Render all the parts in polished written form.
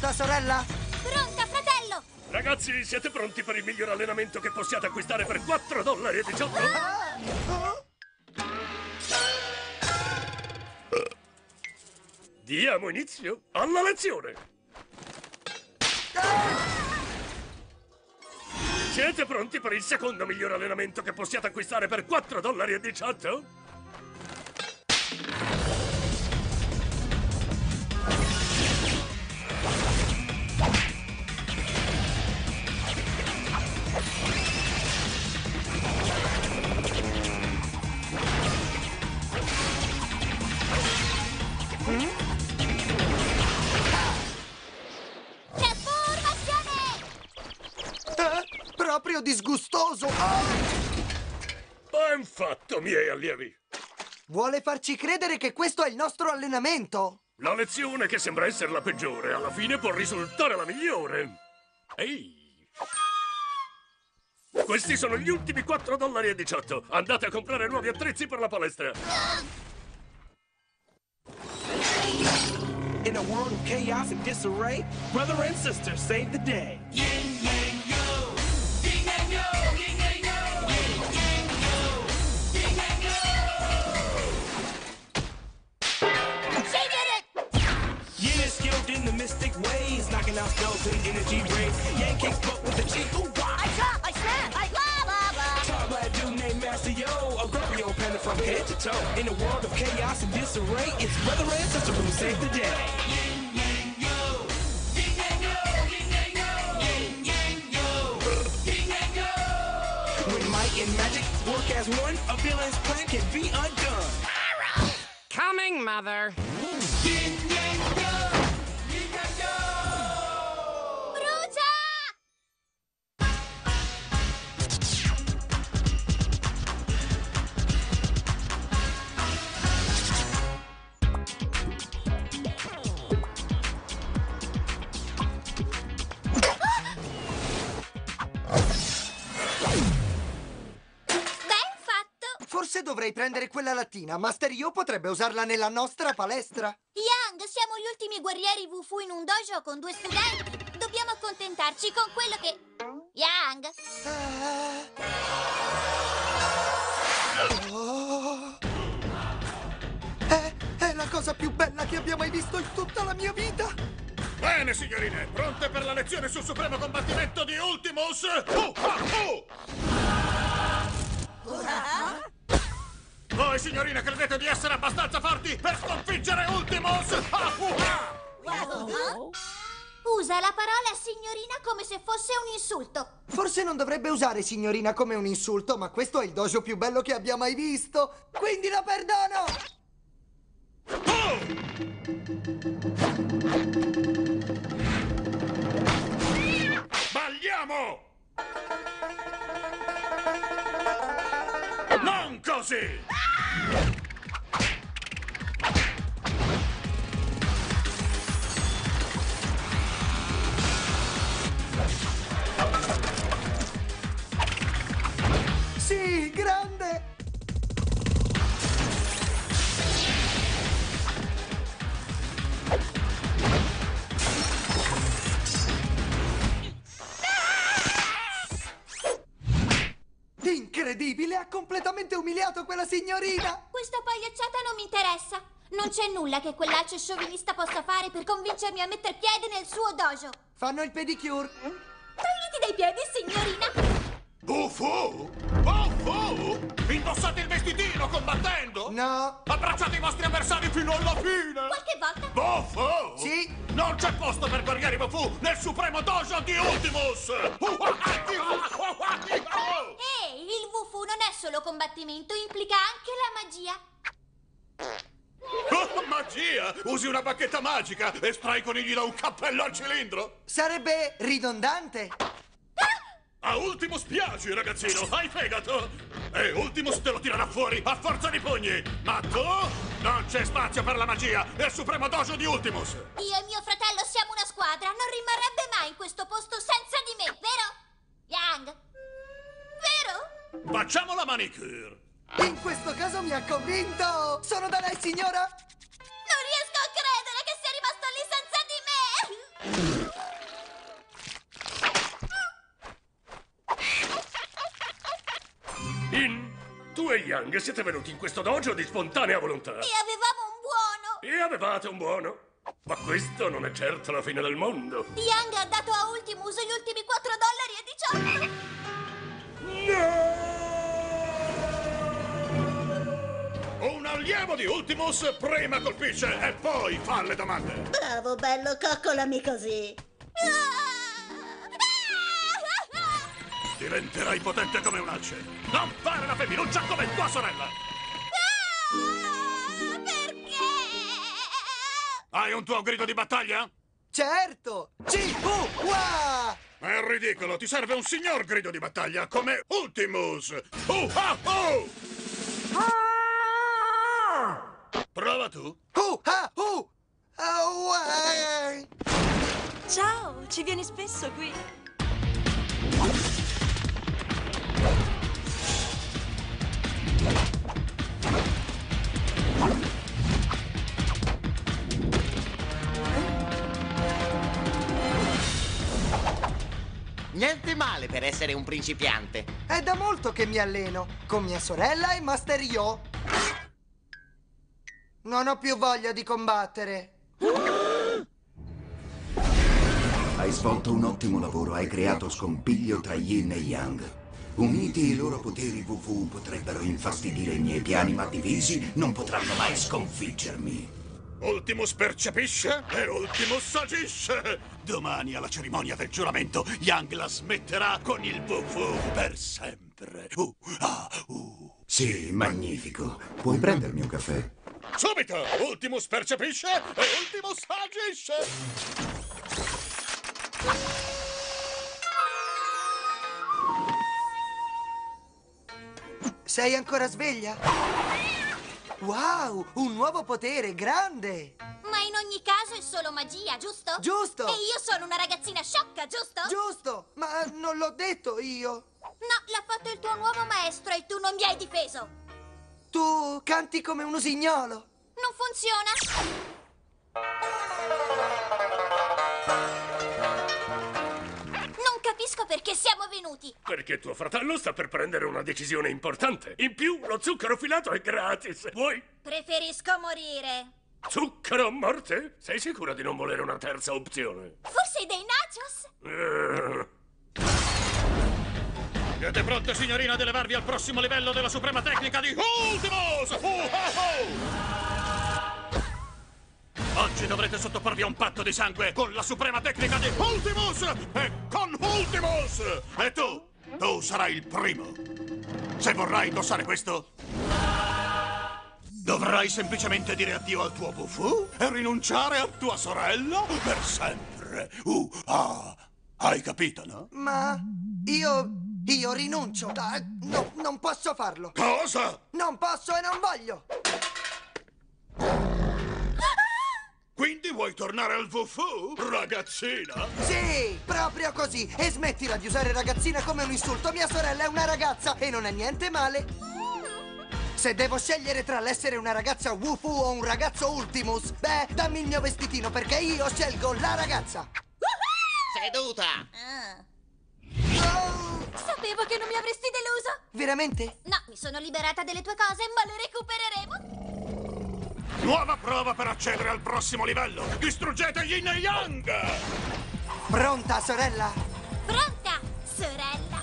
Pronta, sorella? Pronta, fratello! Ragazzi, siete pronti per il miglior allenamento che possiate acquistare per $4,18? Diamo inizio alla lezione! Siete pronti per il secondo miglior allenamento che possiate acquistare per $4,18? Proprio disgustoso! Ben fatto, miei allievi! Vuole farci credere che questo è il nostro allenamento? La lezione che sembra essere la peggiore, alla fine può risultare la migliore. Ehi! Questi sono gli ultimi $4,18. Andate a comprare nuovi attrezzi per la palestra. In a world of chaos and disarray, brother and sister save the day. Yin, yang, yo! Yin, yang, yo! Yin, yang, yo! Yin, yang, yo! Yin, yang, yo! She did it! Yin is skilled in the mystic ways, knocking out spells and energy rays. Yang kicks butt with a jingle wah! I chop, I slam, I blah, blah, blah. Tall black dude named Master Yo, a grumpy old panda from head to toe. In a world of chaos and disarray, it's brother and sister who save the day. Yin, yang, yo! Yin, yang, yo! Yin, yang, yo! Yin, yang, yo! Yin, yang, yo! When might and magic work as one, a villain's plan can be undone. Coming, Mother. Yin, yang, yo! Yin, yang, yo! Brucia! Ben fatto! Forse dovrei prendere quella lattina. Master Yo potrebbe usarla nella nostra palestra. Yang, siamo gli ultimi guerrieri Wufu in un dojo con 2 studenti. Dobbiamo accontentarci con quello che... Yang! Oh. È la cosa più bella che abbia mai visto in tutta la mia vita. Bene, signorine, pronte per la lezione sul supremo combattimento di Ultimus? Voi, signorine, credete di essere abbastanza forti per sconfiggere Ultimus? Usa la parola signorina come se fosse un insulto. Forse non dovrebbe usare signorina come un insulto, ma questo è il dojo più bello che abbia mai visto. Quindi la perdono! Sbagliamo! Non così! Sì, grande! Incredibile! Ha completamente umiliato quella signorina! Questa pagliacciata non mi interessa. Non c'è nulla che quell'alce sciovinista possa fare per convincermi a mettere piede nel suo dojo. Fanno il pedicure? Togliti dai piedi, signorina! Bufu? Bufu? Indossate il vestitino combattendo? No! Abbracciate i vostri avversari fino alla fine! Qualche volta... Bufu? Sì! Non c'è posto per guerrieri Bufu nel supremo dojo di Ultimus! Ehi, il Wufu non è solo combattimento, implica anche la magia. Oh, magia! Usi una bacchetta magica e estrai conigli da un cappello a cilindro? Sarebbe ridondante! A Ultimus piaci, ragazzino! Hai fegato! E Ultimus te lo tirerà fuori a forza di pugni! Ma tu? Non c'è spazio per la magia nel supremo dojo di Ultimus! Io e mio fratello siamo una squadra, non rimarrebbe mai in questo posto senza di me, vero? Yang? Vero? Facciamo la manicure! In questo caso mi ha convinto! Sono da lei, signora? Non riesco a credere che sia rimasto lì senza di me! Yang, siete venuti in questo dojo di spontanea volontà. E avevamo un buono! E avevate un buono. Ma questo non è certo la fine del mondo. Yang ha dato a Ultimus gli ultimi $4,18. No! Un allievo di Ultimus prima colpisce e poi fa le domande. Bravo, bello, coccolami così. Diventerai potente come un alce. Non fare la femminuccia come tua sorella. Perché? Hai un tuo grido di battaglia? Certo! G-U-Wa! È ridicolo, ti serve un signor grido di battaglia come Ultimus! Prova tu! Hu-ha-hu! Away! Ciao, ci vieni spesso qui? Niente male per essere un principiante. È da molto che mi alleno, con mia sorella e Master Yo. Non ho più voglia di combattere. Hai svolto un ottimo lavoro, hai creato scompiglio tra Yin e Yang. Uniti i loro poteri Wufu potrebbero infastidire i miei piani, ma divisi non potranno mai sconfiggermi. Ultimus percepisce e Ultimus agisce! Domani alla cerimonia del giuramento Yang la smetterà con il Wufu per sempre. Sì, magnifico. Puoi prendermi un caffè? Subito! Ultimus percepisce e Ultimus agisce! Sei ancora sveglia? Wow, un nuovo potere, grande! Ma in ogni caso è solo magia, giusto? Giusto! E io sono una ragazzina sciocca, giusto? Giusto, ma non l'ho detto io. No, l'ha fatto il tuo nuovo maestro e tu non mi hai difeso. Tu canti come un usignolo. Non funziona. Non capisco perché siamo venuti. Perché tuo fratello sta per prendere una decisione importante. In più, lo zucchero filato è gratis. Vuoi? Preferisco morire. Zucchero a morte? Sei sicura di non volere una terza opzione? Forse dei nachos? Siete pronte, signorina, ad elevarvi al prossimo livello della suprema tecnica di Ultimus? Oggi dovrete sottoporvi a un patto di sangue con la suprema tecnica di Ultimus e con Ultimus! E tu sarai il primo. Se vorrai indossare questo, dovrai semplicemente dire addio al tuo Wufu e rinunciare a tua sorella per sempre. Hai capito, no? Ma io rinuncio. No, non posso farlo. Cosa? Non posso e non voglio. Quindi vuoi tornare al Wufu, ragazzina? Sì, proprio così. E smettila di usare ragazzina come un insulto. Mia sorella è una ragazza e non è niente male. Se devo scegliere tra l'essere una ragazza Wufu o un ragazzo Ultimus, beh, dammi il mio vestitino perché io scelgo la ragazza. Seduta! Oh, Sapevo che non mi avresti deluso. veramente? No, mi sono liberata delle tue cose, ma le recupereremo. Nuova prova per accedere al prossimo livello. Distruggete Yin e Yang! Pronta, sorella? Pronta, sorella?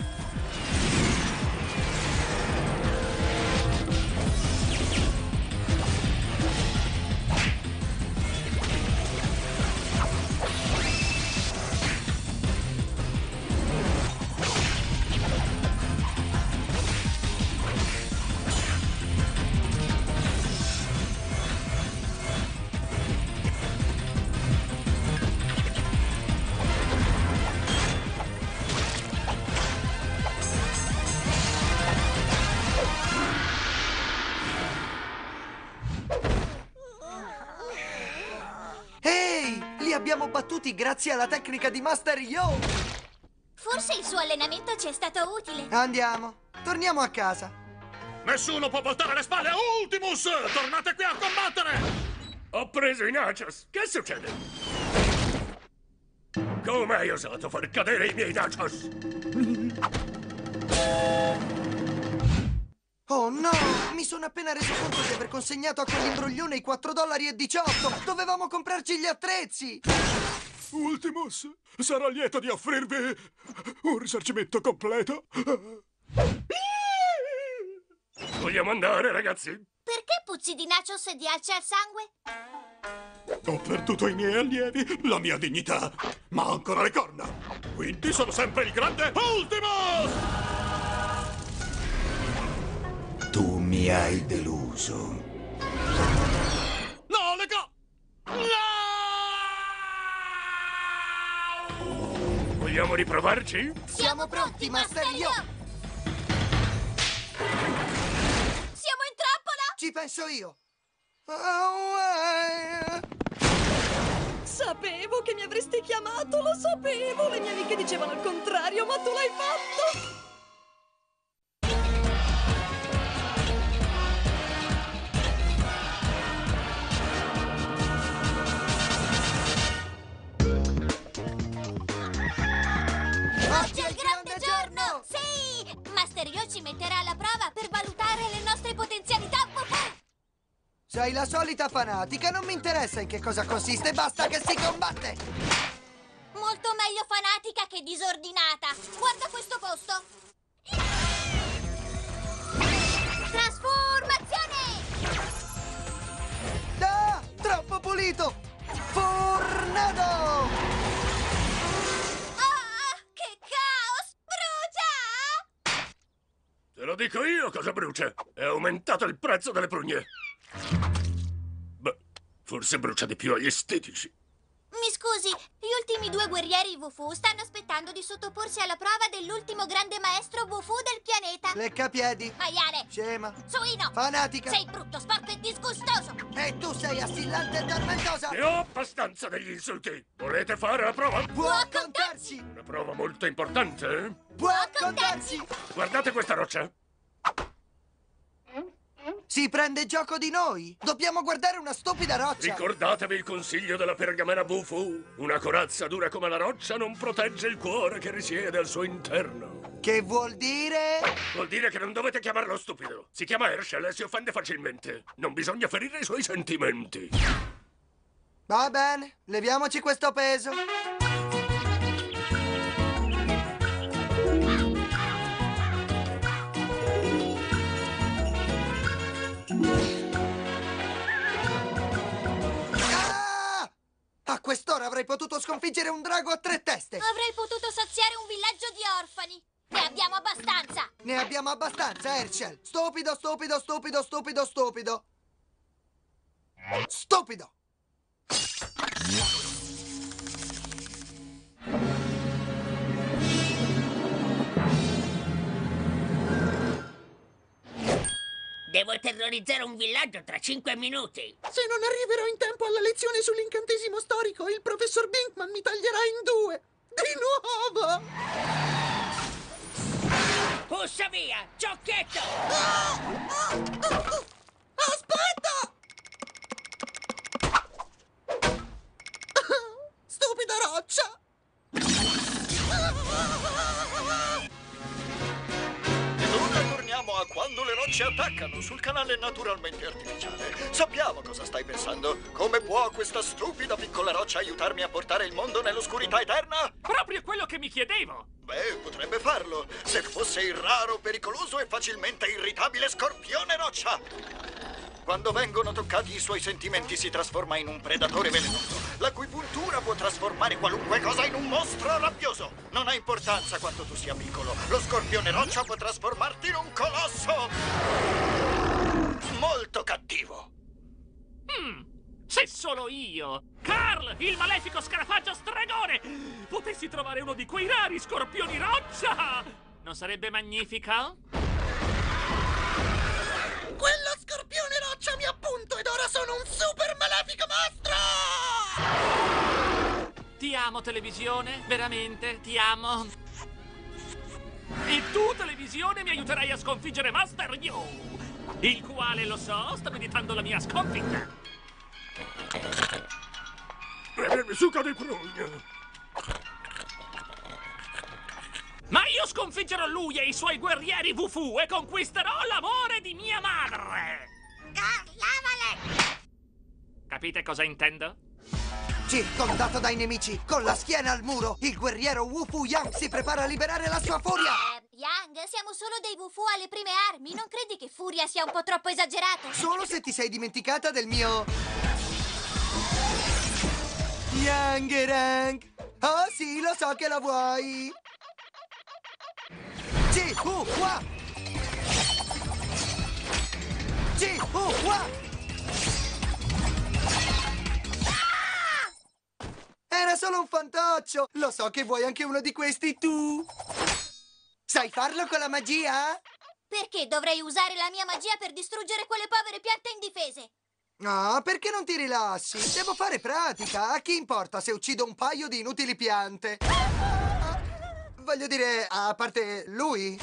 Ehi, li abbiamo battuti grazie alla tecnica di Master Yo. Forse il suo allenamento ci è stato utile. Andiamo, torniamo a casa. Nessuno può voltare le spalle a Ultimus! Tornate qui a combattere! Ho preso i nachos. Che succede? Come hai osato far cadere i miei nachos? Oh no! Mi sono appena reso conto di aver consegnato a quell'imbroglione i $4,18. Dovevamo comprarci gli attrezzi! Ultimus sarà lieto di offrirvi un risarcimento completo. Vogliamo andare, ragazzi? Perché puzzi di nachos e di alce al sangue? Ho perduto i miei allievi, la mia dignità, ma ancora le corna. Quindi sono sempre il grande Ultimus! Tu mi hai deluso. No, le co... No! Vogliamo riprovarci? Siamo pronti, Master Yo! Siamo in trappola! Ci penso io! Sapevo che mi avresti chiamato, lo sapevo! Le mie amiche dicevano il contrario, ma tu l'hai fatto! Oggi è il grande giorno! Sì! Master Yo ci metterà alla prova per valutare le nostre potenzialità Wufu! Sei la solita fanatica, non mi interessa in che cosa consiste, basta che si combatte! Molto meglio fanatica che disordinata! Guarda questo posto! Trasformazione! Ah! Troppo pulito! Fornado! Ah! Che caos! Brucia! Te lo dico io cosa brucia. È aumentato il prezzo delle prugne. Beh, forse brucia di più agli estetici. Mi scusi, gli ultimi due guerrieri Wufu stanno aspettando di sottoporsi alla prova dell'ultimo grande maestro Wufu del pianeta. Leccapiedi! Maiale! Scema! Suino! Fanatica! Sei brutto, sporco e disgustoso! E tu sei assillante e tormentosa! Ne ho abbastanza degli insulti. Volete fare la prova? Può contarsi! Una prova molto importante, eh? Può contarsi! Guardate questa roccia. Si prende gioco di noi! Dobbiamo guardare una stupida roccia! Ricordatevi il consiglio della pergamena Wufu. Una corazza dura come la roccia non protegge il cuore che risiede al suo interno. Che vuol dire? Vuol dire che non dovete chiamarlo stupido. Si chiama Herschel e si offende facilmente. Non bisogna ferire i suoi sentimenti. Va bene, leviamoci questo peso. Ah! A quest'ora avrei potuto sconfiggere un drago a 3 teste. Avrei potuto saziare un villaggio di orfani. Ne abbiamo abbastanza. Ne abbiamo abbastanza, Herschel. Stupido, stupido, stupido, stupido, stupido. Stupido! Devo terrorizzare un villaggio tra 5 minuti. Se non arriverò in tempo alla lezione sull'incantesimo storico, il professor Binkman mi taglierà in 2. Di nuovo! Pussa via, giochetto! Aspetta! Stupida roccia! Ed ora torniamo a Quando le rocce attaccano sul canale Naturalmente Artificiale. Sappiamo cosa stai pensando. Come può questa stupida piccola roccia aiutarmi a portare il mondo nell'oscurità eterna? Proprio quello che mi chiedevo! Beh, potrebbe farlo, se fosse il raro, pericoloso e facilmente irritabile Scorpione Roccia. Quando vengono toccati i suoi sentimenti si trasforma in un predatore velenoso, la cui puntura può trasformare qualunque cosa in un mostro rabbioso. Non ha importanza quanto tu sia piccolo, lo Scorpione Roccia può trasformarti in un colosso molto cattivo. Se solo io, Carl, il malefico scarafaggio stregone, potessi trovare uno di quei rari scorpioni roccia, non sarebbe magnifico? Quello Scorpione Roccia mi ha punto ed ora sono un super malefico mostro! Ti amo, televisione, veramente, ti amo. E tu, televisione, mi aiuterai a sconfiggere Master Yo, il quale, lo so, sta meditando la mia sconfitta. Succa di prugna. Ma io Sconfiggerò lui e i suoi guerrieri Wufu e conquisterò l'amore di mia madre! Capite cosa intendo? Circondato dai nemici, con la schiena al muro, il guerriero Wufu Yang si prepara a liberare la sua furia! Yang, siamo solo dei Wufu alle prime armi. Non credi che furia sia un po' troppo esagerato? Solo se ti sei dimenticata del mio... Yangerang! Oh sì, lo so che la vuoi! Ji-Hu-Hua! Ji-Hu-Hua! Era solo un fantoccio! Lo so che vuoi anche uno di questi tu! Sai farlo con la magia? Perché dovrei usare la mia magia per distruggere quelle povere piante indifese? No, perché non ti rilassi? Devo fare pratica. A chi importa se uccido un paio di inutili piante? Voglio dire, a parte lui.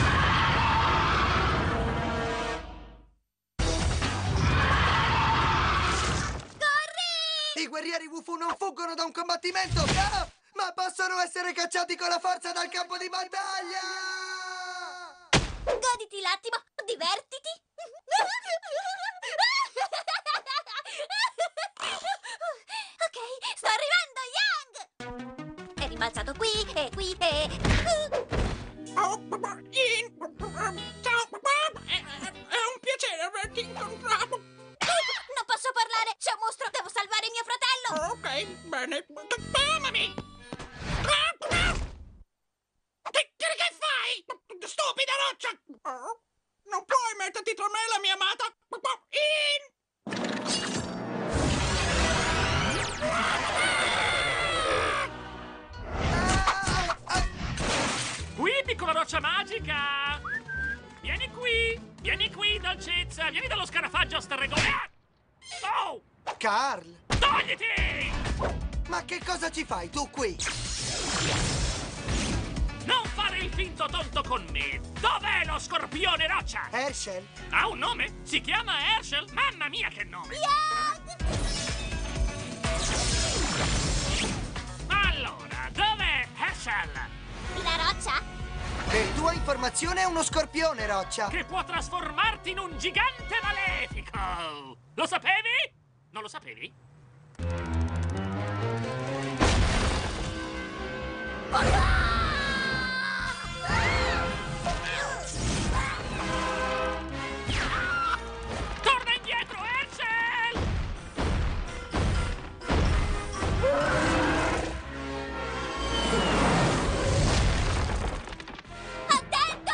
I guerrieri Wufu non fuggono da un combattimento! No! Ma possono essere cacciati con la forza dal campo di battaglia! Goditi l'attimo, divertiti! Ok, sto arrivando, Yang! È rimbalzato qui e qui e... È un piacere averti incontrato. Non posso parlare! C'è un mostro! Devo salvare mio fratello! Ok, bene. Amami! Che fai? Stupida roccia! Non puoi metterti tra me e la mia amata! Qui, piccola roccia magica! Vieni qui, dolcezza! Vieni dallo scarafaggio stregone! Oh! Carl! Togliti! Ma che cosa ci fai tu qui? Non fare il finto tonto con me! Dov'è lo scorpione roccia? Herschel? Ha un nome? Si chiama Herschel? Mamma mia che nome! Allora, dov'è Herschel? La roccia? Per tua informazione è uno scorpione, roccia! Che può trasformarti in un gigante malefico! Lo sapevi? Non lo sapevi? Torna indietro, Herschel! Attento!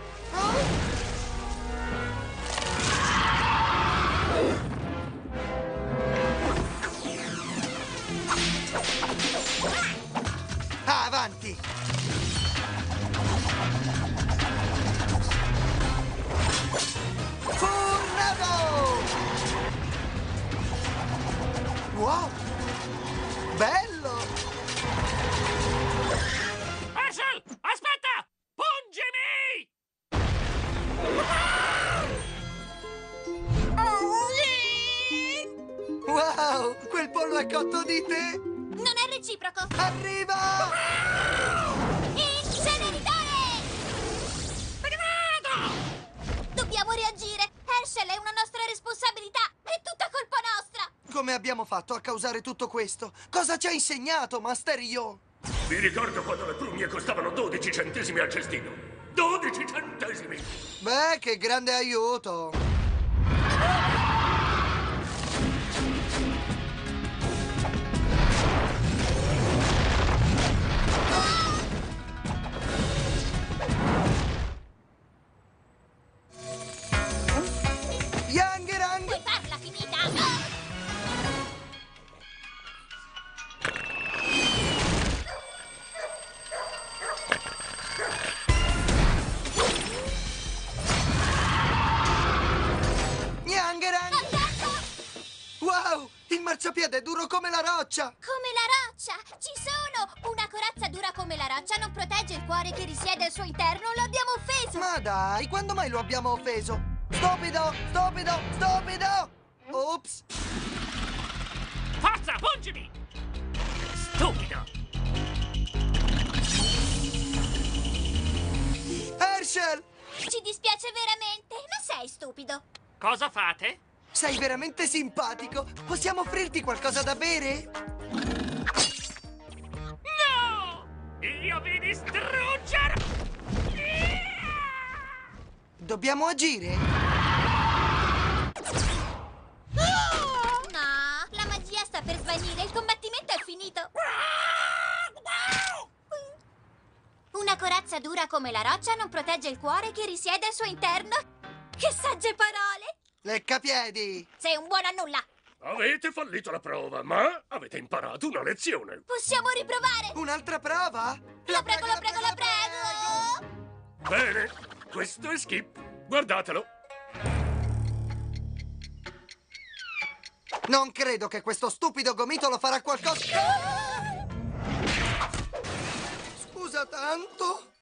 Avanti! Tornado! Wow! Bello! Herschel, aspetta! Pungimi! Wow! Quel pollo è cotto di te! Non è reciproco! Arriva! Inceneritore! Dobbiamo reagire! Herschel è una nostra responsabilità! È tutta colpa nostra! Come abbiamo fatto a causare tutto questo? Cosa ci ha insegnato, Master Yo? Vi ricordo quando le prugne costavano 12 centesimi al cestino. 12 centesimi! Beh, che grande aiuto! Yangerang! Puoi farla finita! Yangerang! Wow! Il marciapiede è duro come la roccia! Come la roccia! Ci sono! Una corazza dura come la roccia non protegge il cuore che risiede al suo interno. Lo abbiamo offeso! Ma dai, quando mai lo abbiamo offeso? Stupido! Stupido! Stupido! Ops! Forza, pungimi! Stupido! Ci dispiace veramente, ma sei stupido. Cosa fate? Sei veramente simpatico. Possiamo offrirti qualcosa da bere? No! Io vi distruggerò! Dobbiamo agire? No, la magia sta per svanire, il combattimento è finito. Una corazza dura come la roccia non protegge il cuore che risiede al suo interno. Che sagge parole! Leccapiedi! Sei un buono a nulla. Avete fallito la prova, ma avete imparato una lezione. Possiamo riprovare? Un'altra prova? La prego, la prego, la prego! Bene, questo è Skip. Guardatelo. Non credo che questo stupido gomitolo farà qualcosa. Scusa tanto.